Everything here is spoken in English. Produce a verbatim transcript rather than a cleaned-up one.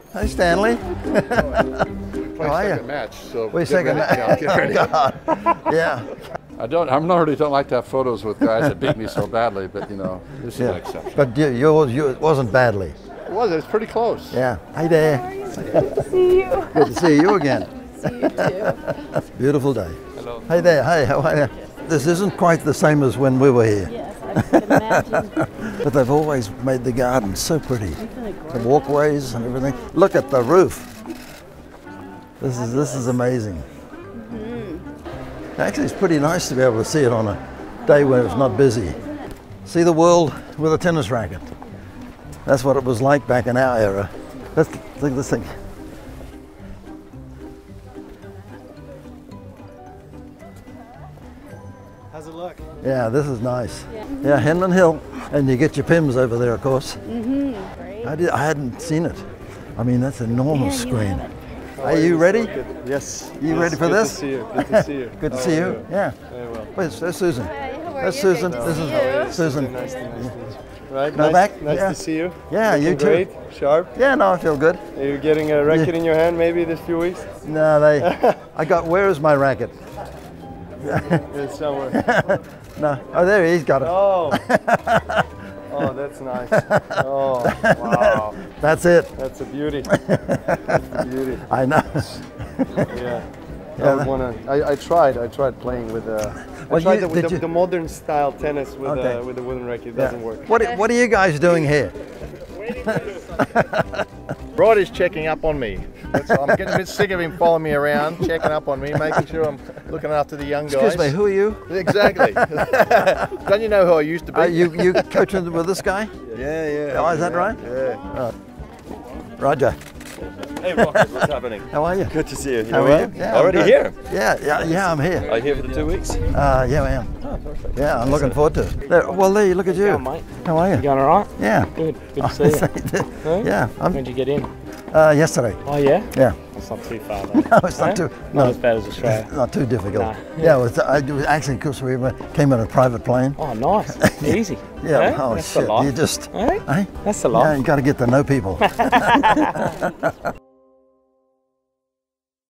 Hi, Stanley. How are you? Second match, so Wait, get second ready. match. Yeah, get ready. God. Yeah. I don't. I normally don't like to have photos with guys that beat me so badly, but you know, this is Yeah. an exception. But you, yours, you, it wasn't badly. It was. It was pretty close. Yeah. Hi there. Good to see you. Good to see you again. See you too. Beautiful day. Hello. Hey there. Hey, how are you? This isn't quite the same as when we were here, Yes, I can imagine. but they've always made the garden so pretty. Isn't it The gorgeous? walkways and everything. Look at the roof. This is this is amazing. Actually, it's pretty nice to be able to see it on a day when it's not busy. See the world with a tennis racket. That's what it was like back in our era. Let's look at this thing. How's it look? Yeah, this is nice. Yeah, Henman Hill, and you get your Pims over there, of course. Mm-hmm. Great. I did. I hadn't seen it. I mean, that's an enormous Yeah, you screen. haven't. Are you ready? Good. Yes. You Yes, ready for good this? To see you. Good to see you. Good to How see are you. Yeah. Very well. Wait, there's Susan. Hi, how are That's you? Susan. Great to This see is you. Susan. Nice to, nice to meet you. Right. No nice, back? Nice Yeah. to see you. Yeah, you Looking too. Great. Sharp. Yeah, no, I feel good. Are you getting a racket in your hand maybe this few weeks? No, they. I got. Where is my racket? It's somewhere. No. Oh, there he's got it. Oh. Oh, that's nice. Oh, wow. That's it. That's a beauty. That's a beauty. I know. Yeah. Yeah, I would that- wanna. I, I tried. I tried playing with. Uh, Well, I tried you- the, with did the, you- the modern style tennis with Okay. uh, with the wooden racket. It Yeah. doesn't work. What What are you guys doing here? Rod is checking up on me. That's, I'm getting a bit sick of him following me around, checking up on me, making sure I'm looking after the young guys. Excuse me. Who are you? Exactly. Don't you know who I used to be? Are you you coaching with this guy? Yeah, yeah. Oh, is that right? Yeah. Roger. Hey Rocket, what's happening? How are you? Good to see you. You How know are well? you? Yeah, I'm Already good. here? Yeah, yeah, yeah. I'm here. Are you here for the two weeks? Uh, yeah, I am. Oh, perfect. Yeah, I'm looking forward to it. There, well, there, look at you. going, mate? How are you? You going all right? Yeah. Good. Good to see you. Huh? Yeah, I'm, When'd you get in? uh, yesterday. Oh yeah. Yeah. That's not too far though. No, it's not Huh? too. Not No, as bad as Australia. not too difficult. No. Yeah, it was, I, it was actually because we were- came on a private plane. Oh, nice. Easy. Yeah. Huh? Oh That's the shit. life. You just. Hey? Hey? That's the Yeah, life. you got to get to know people.